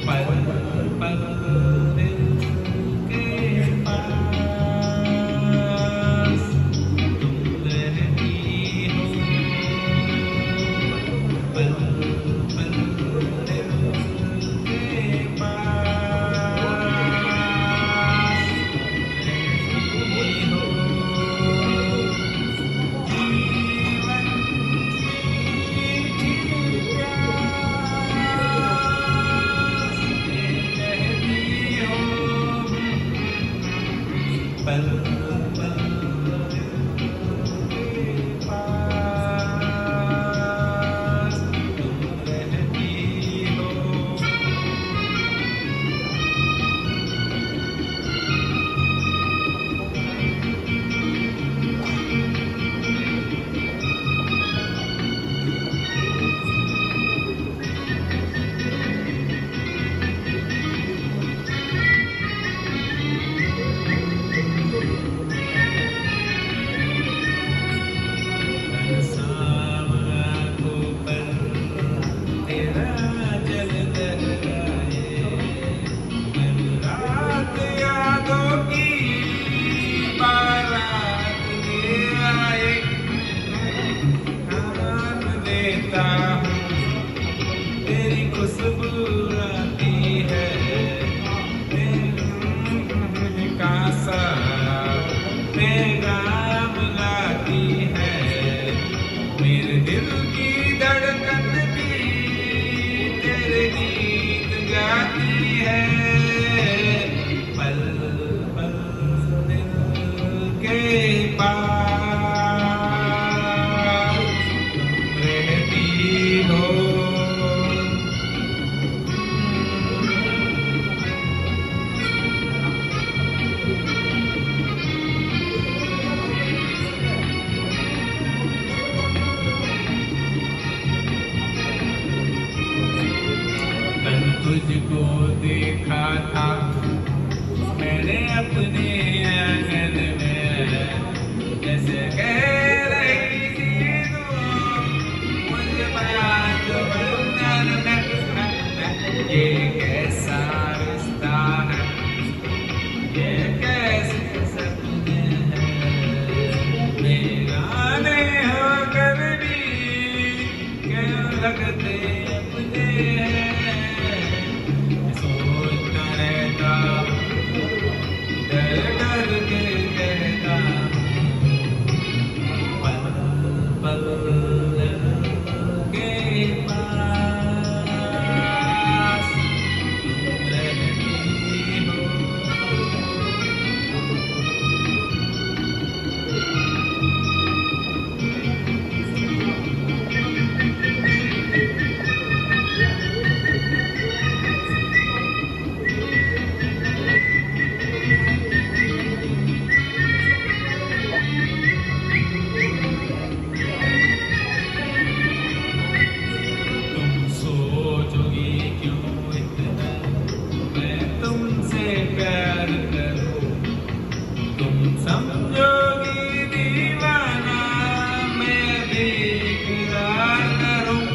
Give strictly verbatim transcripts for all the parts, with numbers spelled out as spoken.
पल पल दिल के पास तुम रहती हो, पल पल दिल के पास रहती हो। जीवन की पल पल के पास तुम रहती हो। तेरी खुशबू आती है का सा पैगाम लाती है, मेरे दिल की धड़कन भी तेरे गीत गाती है। पल पल दिल के पास रहती हो। तुझको देखा था मैंने अपने आंगन में, जैसे कह रही थी तू मुझे बात बंधन में। ये कैसा रिश्ता है, ये कैसे सपने हैं, बेगाने होकर भी क्यों लगते अपने हैं। डर के कहता पल पल के पास तुम रहती हो। समझोगी दीवाना मैं भी इकरार करूं,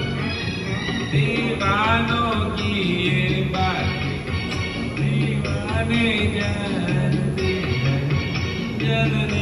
दीवानों की ये बात दीवाने जानते हैं।